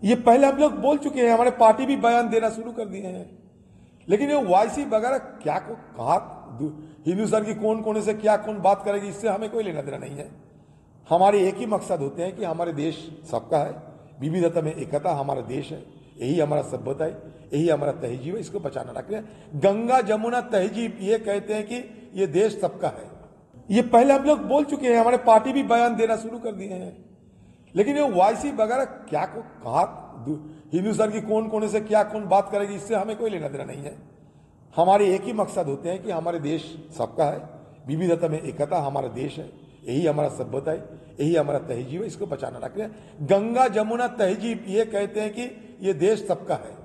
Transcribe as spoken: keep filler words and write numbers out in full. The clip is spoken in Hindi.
ये पहले हम लोग बोल चुके हैं, हमारे पार्टी भी बयान देना शुरू कर दिए हैं। लेकिन ये वाईसी वगैरह क्या को कहा हिंदुस्तान की कौन कोने से क्या कौन बात करेगी, इससे हमें कोई लेना देना नहीं है। हमारे एक ही मकसद होते हैं कि हमारे देश सबका है, विविधता में एकता हमारा देश है, यही हमारा सभ्यता है, यही हमारा तहजीब है, इसको बचाना रखना। गंगा जमुना तहजीब ये कहते हैं कि ये देश सबका है। ये पहले हम लोग बोल चुके हैं, हमारे पार्टी भी बयान देना शुरू कर दिए हैं। लेकिन ये वाईसी वगैरह क्या को कहा हिंदुस्तान की कौन कोने से क्या कौन बात करेगी, इससे हमें कोई लेना देना नहीं है। हमारे एक ही मकसद होते हैं कि हमारे देश सबका है, विविधता में एकता हमारा देश है, यही हमारा सभ्यता है, यही हमारा तहजीब है, इसको बचाना रखना। गंगा जमुना तहजीब ये कहते हैं कि ये देश सबका है।